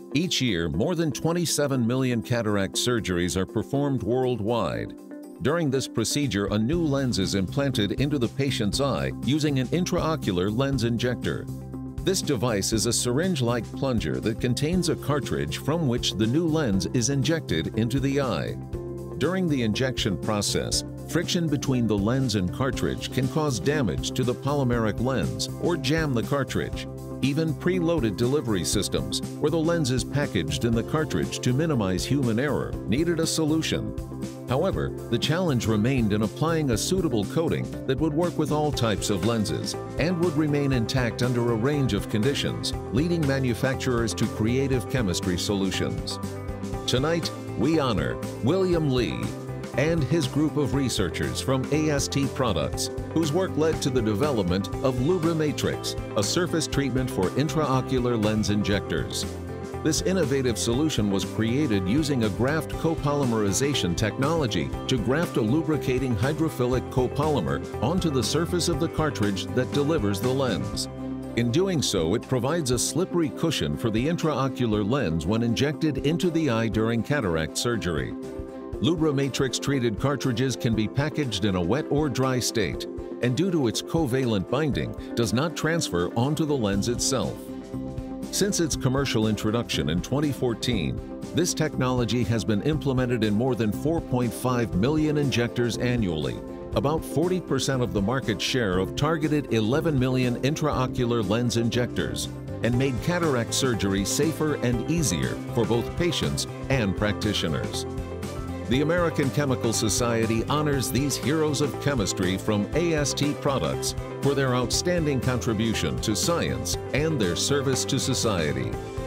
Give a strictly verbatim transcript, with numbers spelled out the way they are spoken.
Each year, more than twenty-seven million cataract surgeries are performed worldwide. During this procedure, a new lens is implanted into the patient's eye using an intraocular lens injector. This device is a syringe-like plunger that contains a cartridge from which the new lens is injected into the eye. During the injection process, friction between the lens and cartridge can cause damage to the polymeric lens or jam the cartridge. Even preloaded delivery systems, where the lens is packaged in the cartridge to minimize human error, needed a solution. However, the challenge remained in applying a suitable coating that would work with all types of lenses and would remain intact under a range of conditions, leading manufacturers to creative chemistry solutions. Tonight, we honor William Lee and his group of researchers from A S T Products, whose work led to the development of LubriMATRIX, a surface treatment for intraocular lens injectors. This innovative solution was created using a graft copolymerization technology to graft a lubricating hydrophilic copolymer onto the surface of the cartridge that delivers the lens. In doing so, it provides a slippery cushion for the intraocular lens when injected into the eye during cataract surgery. LubriMATRIX treated cartridges can be packaged in a wet or dry state, and due to its covalent binding, does not transfer onto the lens itself. Since its commercial introduction in twenty fourteen, this technology has been implemented in more than four point five million injectors annually, about forty percent of the market share of targeted eleven million intraocular lens injectors, and made cataract surgery safer and easier for both patients and practitioners. The American Chemical Society honors these heroes of chemistry from A S T Products for their outstanding contribution to science and their service to society.